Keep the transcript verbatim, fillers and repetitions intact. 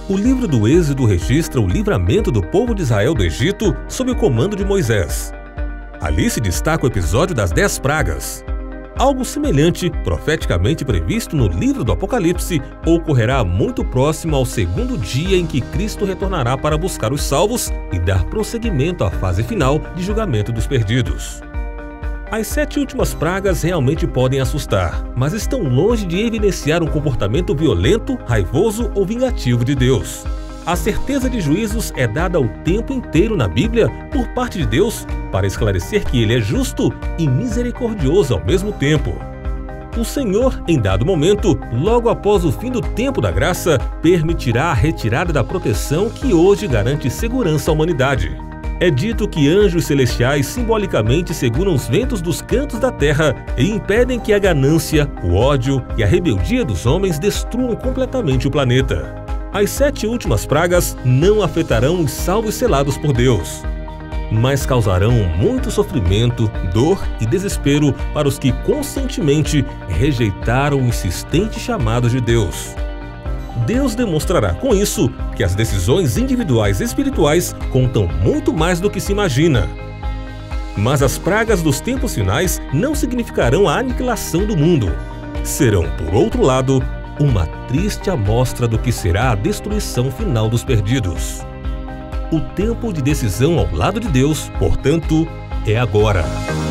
O livro do Êxodo registra o livramento do povo de Israel do Egito sob o comando de Moisés. Ali se destaca o episódio das dez pragas. Algo semelhante, profeticamente previsto no livro do Apocalipse, ocorrerá muito próximo ao segundo dia em que Cristo retornará para buscar os salvos e dar prosseguimento à fase final de julgamento dos perdidos. As sete últimas pragas realmente podem assustar, mas estão longe de evidenciar um comportamento violento, raivoso ou vingativo de Deus. A certeza de juízos é dada o tempo inteiro na Bíblia por parte de Deus para esclarecer que Ele é justo e misericordioso ao mesmo tempo. O Senhor, em dado momento, logo após o fim do tempo da graça, permitirá a retirada da proteção que hoje garante segurança à humanidade. É dito que anjos celestiais simbolicamente seguram os ventos dos cantos da terra e impedem que a ganância, o ódio e a rebeldia dos homens destruam completamente o planeta. As sete últimas pragas não afetarão os salvos selados por Deus, mas causarão muito sofrimento, dor e desespero para os que conscientemente rejeitaram o insistente chamado de Deus. Deus demonstrará com isso que as decisões individuais espirituais contam muito mais do que se imagina. Mas as pragas dos tempos finais não significarão a aniquilação do mundo. Serão, por outro lado, uma triste amostra do que será a destruição final dos perdidos. O tempo de decisão ao lado de Deus, portanto, é agora.